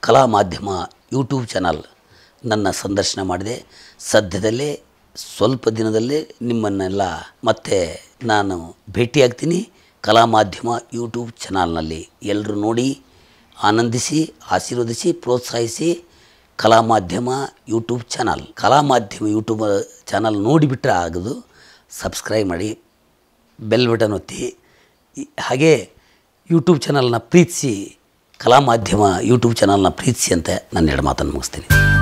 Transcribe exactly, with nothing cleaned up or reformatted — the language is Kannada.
ಕಲಾ ಮಾಧ್ಯಮ ಯೂಟ್ಯೂಬ್ ಚಾನಲ್ ನನ್ನ ಸಂದರ್ಶನ ಮಾಡಿದೆ. ಸದ್ಯದಲ್ಲೇ ಸ್ವಲ್ಪ ದಿನದಲ್ಲೇ ನಿಮ್ಮನ್ನೆಲ್ಲ ಮತ್ತೆ ನಾನು ಭೇಟಿಯಾಗ್ತೀನಿ ಕಲಾ ಮಾಧ್ಯಮ ಯೂಟ್ಯೂಬ್ ಚಾನಲ್ನಲ್ಲಿ. ಎಲ್ಲರೂ ನೋಡಿ ಆನಂದಿಸಿ, ಆಶೀರ್ವದಿಸಿ, ಪ್ರೋತ್ಸಾಹಿಸಿ. ಕಲಾ ಮಾಧ್ಯಮ ಯೂಟ್ಯೂಬ್ ಚಾನಲ್ ಕಲಾ ಮಾಧ್ಯಮ ಯೂಟ್ಯೂಬ್ ಚಾನಲ್ ನೋಡಿಬಿಟ್ರೆ ಆಗೋದು, ಸಬ್ಸ್ಕ್ರೈಬ್ ಮಾಡಿ, ಬೆಲ್ ಬಟನ್ ಒತ್ತಿ. ಹಾಗೆ ಯೂಟ್ಯೂಬ್ ಚಾನಲ್ನ ಪ್ರೀತಿಸಿ, ಕಲಾ ಮಾಧ್ಯಮ ಯೂಟ್ಯೂಬ್ ಚಾನಲ್ನ ಪ್ರೀತಿಸಿ ಅಂತ ನನ್ನ ಎರಡು ಮಾತನ್ನು ಮುಗಿಸ್ತೀನಿ.